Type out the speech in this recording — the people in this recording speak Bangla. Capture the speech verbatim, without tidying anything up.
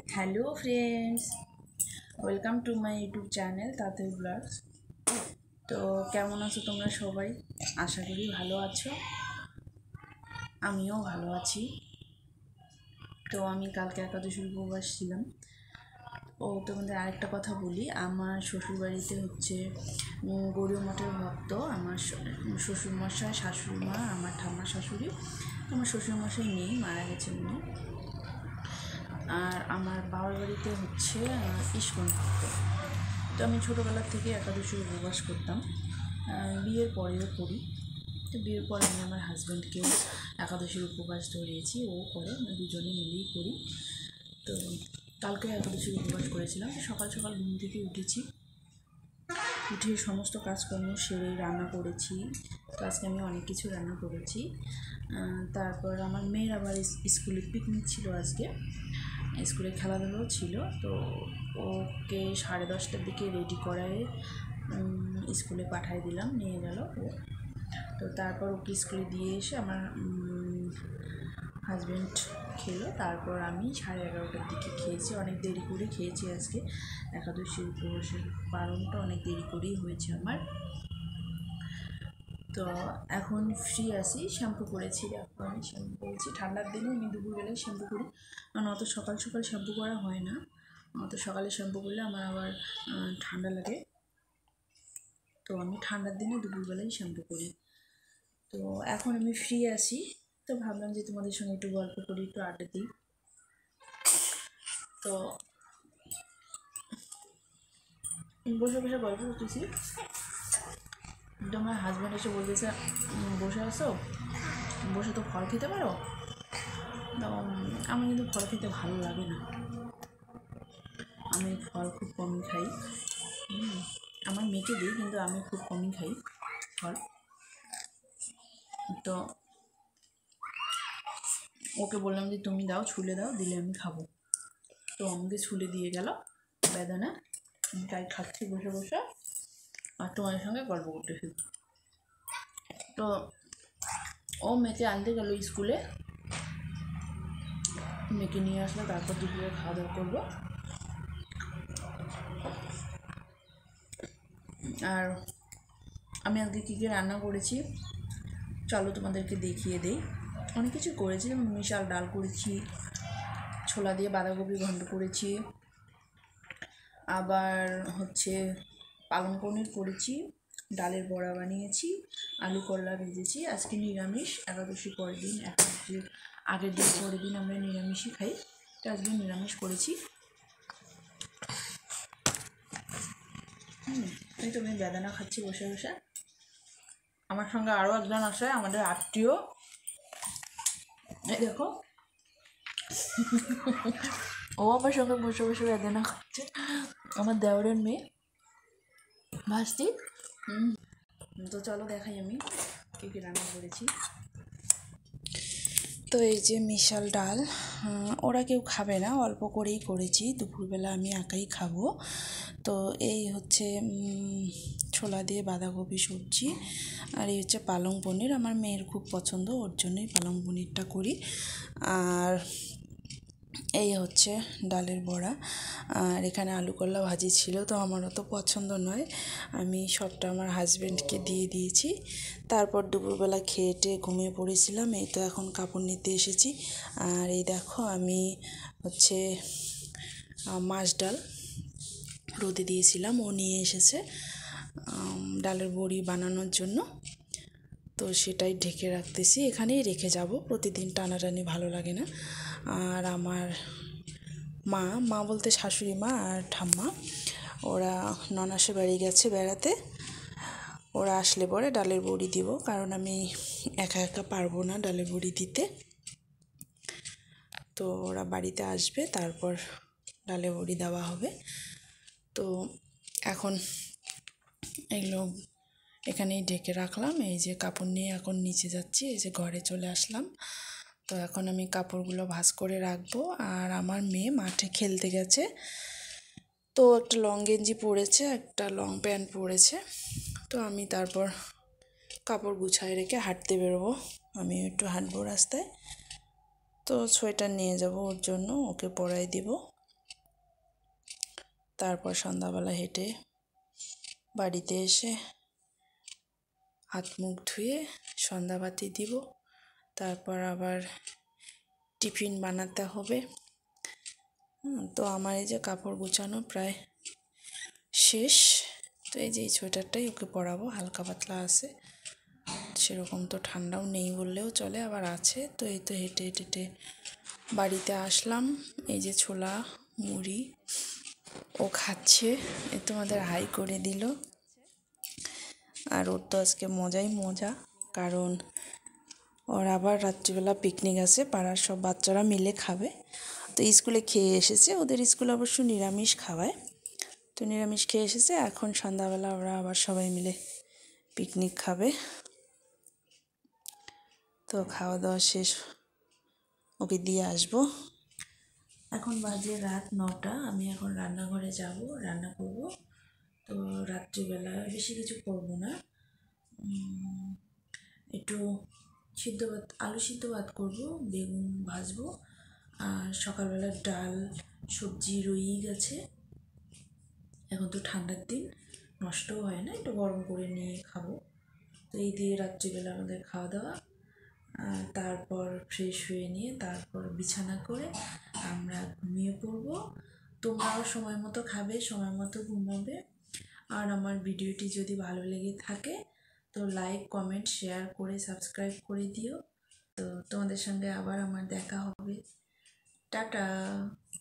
Hello friends, welcome to my YouTube channel তাঁতের ব্লগস। তো কেমন আছো তোমরা সবাই? আশা করি ভালো আছো, আমিও ভালো আছি। তো আমি কালকে একাদশীর উপবাস ছিলাম। ও তোমাদের আরেকটা কথা বলি, আমার শ্বশুরবাড়িতে হচ্ছে গৌরীয় মঠের ভক্ত আমার শ্বশুরমশাই, শাশুড়ি মা, আমার ঠাম্মা শাশুড়ি। আমার শ্বশুরমশাই নেই, মারা গেছেন উনি। আর আমার বাবার বাড়িতে হচ্ছে ইস্কন ভক্ত। তো আমি ছোটোবেলার থেকে একাদশী উপবাস করতাম, বিয়ের পরেও করি। তো বিয়ের পরে আমি আমার হাজব্যান্ডকেও একাদশীর উপবাস ধরিয়েছি, ও করে, দুজনে মিলেই করি। তো কালকে একাদশীর উপবাস করেছিলাম। সকাল সকাল ঘুম থেকে উঠেছি, উঠে সমস্ত কাজকর্ম সেরে রান্না করেছি। তো আজকে আমি অনেক কিছু রান্না করেছি। তারপর আমার মেয়ের আবার স্কুলে পিকনিক ছিল আজকে, স্কুলে খেলাধুলাও ছিল। তো ওকে সাড়ে দশটার দিকে রেডি করায় স্কুলে পাঠিয়ে দিলাম, নিয়ে গেল ও। তো তারপর ওকে স্কুলে দিয়ে এসে আমার হাজব্যান্ড খেলো। তারপর আমি সাড়ে এগারোটার দিকে খেয়েছি, অনেক দেরি করে খেয়েছি আজকে। একাদশী উপবাসের পালনটা অনেক দেরি করেই হয়েছে আমার। তো এখন ফ্রি আছি, শ্যাম্পু করেছি। এখন আমি শ্যাম্পু করেছি, ঠান্ডার দিনে আমি দুপুরবেলায় শ্যাম্পু করি, কারণ অত সকাল সকাল শ্যাম্পু করা হয় না। অত সকালে শ্যাম্পু করলে আমার আবার ঠান্ডা লাগে। তো আমি ঠান্ডার দিনে দুপুরবেলায় শ্যাম্পু করি। তো এখন আমি ফ্রি আছি, তো ভাবলাম যে তোমাদের সঙ্গে একটু গল্প করি, একটু আড্ডা দিই। তো বসে বসে গল্প করতেছি, তোমার হাজব্যান্ড এসে বলতেছে বসে আসো, বসে তো ফল খেতে পারো। তো আমার কিন্তু ফল খেতে ভালো লাগে না, আমি ফল খুব কমই খাই। আমার মেয়েকে দিই, কিন্তু আমি খুব কমই খাই ফল। তো ওকে বললাম যে তুমি দাও, ছুলে দাও, দিলে আমি খাবো। তো আমাকে ছুলে দিয়ে গেল বেদানা, আমি তাই খাচ্ছি বসে বসে আর তোমাদের সঙ্গে গল্প করতেছি। তো ও মেয়েকে আনতে গেল স্কুলে, মেয়েকে নিয়ে আসলে তারপর দুপুরে খাওয়া দাওয়া করবো। আর আমি আজকে কী কী রান্না করেছি চলো তোমাদেরকে দেখিয়ে দেই। অনেক কিছু করেছি, যেমন মিশাল ডাল করেছি, ছোলা দিয়ে বাঁধাকপি ঘন্ট করেছি, আবার হচ্ছে পালং পনির করেছি, ডালের বড়া বানিয়েছি, আলু করলা ভেজেছি। আজকে নিরামিষ, একাদশী পরের দিন, একাদশীর আগের দিন পরের দিন আমরা নিরামিষই খাই, তো আজকে নিরামিষ করেছি। হুম এই তো আমি বেদানা খাচ্ছি বসে বসে। আমার সঙ্গে আরও একজন আছে, আমাদের আত্মীয়, এই দেখো ও আমার সঙ্গে বসে বসে বেদানা খাচ্ছে, আমার দেওরের মেয়ে ভাস্তি। হুম তো চলো দেখাই আমি কী কী রান্না করেছি। তো এই যে মিশাল ডাল, ওরা কেউ খাবে না, অল্প করেই করেছি, দুপুরবেলা আমি একাই খাবো। তো এই হচ্ছে ছোলা দিয়ে বাঁধাকপি সবজি, আর এই হচ্ছে পালং পনির, আমার মেয়ের খুব পছন্দ, ওর জন্যই পালং পনিরটা করি। আর এই হচ্ছে ডালের বড়া, আর এখানে আলু করলা ভাজি ছিল, তো আমার অত পছন্দ নয়, আমি সবটা আমার হাজব্যান্ডকে দিয়ে দিয়েছি। তারপর দুপুরবেলা খেয়ে টেয়ে ঘুমিয়ে পড়েছিলাম, এই তো এখন কাপড় নিতে এসেছি। আর এই দেখো আমি হচ্ছে মাছ ডাল রোদে দিয়েছিলাম, ও নিয়ে এসেছে ডালের বড়ি বানানোর জন্য, তো সেটাই ঢেকে রাখতেছি, এখানেই রেখে যাব, প্রতিদিন টানাটানি ভালো লাগে না। আর আমার মা মা বলতে শাশুড়ি মা আর ঠাম্মা, ওরা ননাসে বাড়ি গেছে বেড়াতে, ওরা আসলে পরে ডালের বড়ি দিব, কারণ আমি একা একা পারবো না ডালের বড়ি দিতে। তো ওরা বাড়িতে আসবে, তারপর ডালের বড়ি দেওয়া হবে। তো এখন এগুলো এখানেই ঢেকে রাখলাম, এই যে কাপড় নিয়ে এখন নিচে যাচ্ছি, এই যে ঘরে চলে আসলাম। তো এখন আমি কাপড়গুলো ভাঁজ করে রাখবো। আর আমার মেয়ে মাঠে খেলতে গেছে, তো একটা লং গেঞ্জি পরেছে, একটা লং প্যান্ট পরেছে, তো আমি তারপর কাপড় গুছায় রেখে হাঁটতে বেরোবো, আমি একটু হাঁটবো রাস্তায়। তো সোয়েটার নিয়ে যাব ওর জন্য, ওকে পরাই দিব। তারপর সন্ধ্যাবেলা হেঁটে বাড়িতে এসে হাত মুখ ধুয়ে সন্ধ্যাবাতি দিব। তারপর আবার টিফিন বানাতে হবে। তো আমার এই যে কাপড় গুছানো প্রায় শেষ। তো এই যে এই সোয়েটারটাই ওকে পরাবো, হালকা পাতলা আছে, সেরকম তো ঠান্ডাও নেই বললেও চলে, আবার আছে। তো এই তো হেঁটে হেঁটে বাড়িতে আসলাম। এই যে ছোলা মুড়ি ও খাচ্ছে, এ তোমাদের হাই করে দিল। আর ওর তো আজকে মজাই মজা, কারণ ওর আবার রাত্রিবেলা পিকনিক আছে, পাড়ার সব বাচ্চারা মিলে খাবে। তো স্কুলে খেয়ে এসেছে, ওদের স্কুলে অবশ্য নিরামিষ খাওয়ায়, তো নিরামিষ খেয়ে এসেছে। এখন সন্ধ্যাবেলা ওরা আবার সবাই মিলে পিকনিক খাবে। তো খাওয়া দাওয়া শেষ, ওকে দিয়ে আসবো। এখন বাজে রাত নটা, আমি এখন রান্নাঘরে যাব, রান্না করব। তো রাত্রিবেলা বেশি কিছু করব না, একটু সিদ্ধ ভাত, আলু সিদ্ধ ভাত করবো, বেগুন ভাজবো, আর সকালবেলা ডাল সবজি রয়েই গেছে। এখন তো ঠান্ডার দিন, নষ্টও হয় না, একটু গরম করে নিয়ে খাবো। তো এই দিয়ে রাত্রিবেলা আমাদের খাওয়া দাওয়া। তারপর ফ্রেশ হয়ে নিয়ে তারপর বিছানা করে আমরা ঘুমিয়ে পড়বো। তোমরাও সময় মতো খাবে, সময় মতো ঘুমাবে। আর আমার ভিডিওটি যদি ভালো লেগে থাকে তো লাইক কমেন্ট শেয়ার করে সাবস্ক্রাইব করে দিও। তো তোমাদের সঙ্গে আবার আমার দেখা হবে। টাটা।